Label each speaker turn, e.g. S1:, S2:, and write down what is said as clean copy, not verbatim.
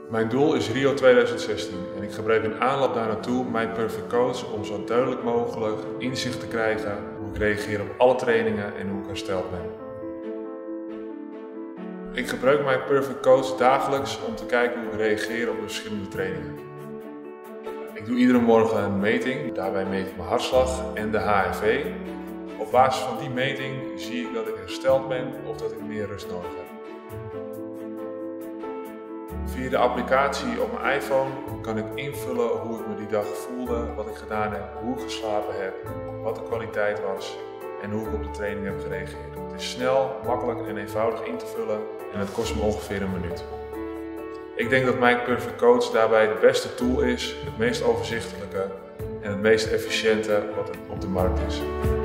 S1: Mijn doel is Rio 2016 en ik gebruik in aanloop daar naartoe MyPerfectCoach om zo duidelijk mogelijk inzicht te krijgen hoe ik reageer op alle trainingen en hoe ik hersteld ben. Ik gebruik MyPerfectCoach dagelijks om te kijken hoe ik reageer op de verschillende trainingen. Ik doe iedere morgen een meting, daarbij meet ik mijn hartslag en de HRV. Op basis van die meting zie ik dat ik hersteld ben of dat ik meer rust nodig heb. Via de applicatie op mijn iPhone kan ik invullen hoe ik me die dag voelde, wat ik gedaan heb, hoe ik geslapen heb, wat de kwaliteit was en hoe ik op de training heb gereageerd. Het is snel, makkelijk en eenvoudig in te vullen en het kost me ongeveer een minuut. Ik denk dat MyPerfectCoach daarbij de beste tool is, het meest overzichtelijke en het meest efficiënte wat er op de markt is.